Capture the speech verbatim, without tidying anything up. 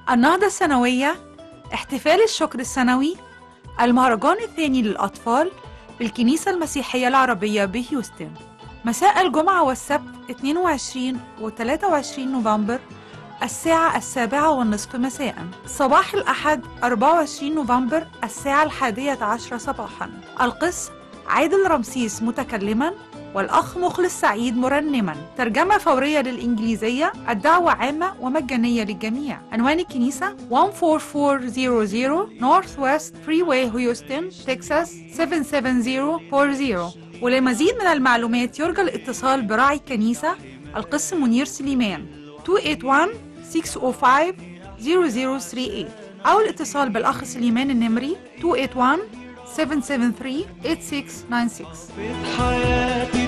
النهضة السنوية، احتفال الشكر السنوي، المهرجان الثاني للأطفال بالكنيسة المسيحية العربية بهيوستن. مساء الجمعة والسبت اثنين وعشرين و ثلاثة وعشرين نوفمبر الساعة السابعة والنصف مساء. صباح الأحد أربعة وعشرين نوفمبر الساعة الحادية عشرة صباحا. القس عادل رمسيس متكلما، والأخ مخلص سعيد مرنما. ترجمة فورية للإنجليزية. الدعوة عامة ومجانية للجميع. عنوان الكنيسة أربعة أربعة مية North West Freeway Houston Texas سبعة سبعة صفر أربعة صفر. ولمزيد من المعلومات يرجى الاتصال براعي الكنيسة القس منير سليمان اثنين ثمانية واحد ستة صفر خمسة صفر صفر ثلاثة ثمانية أو الاتصال بالأخ سليمان النمري اثنين ثمانية واحد سبعة سبعة ثلاثة ثمانية ستة تسعة تسعة ستة.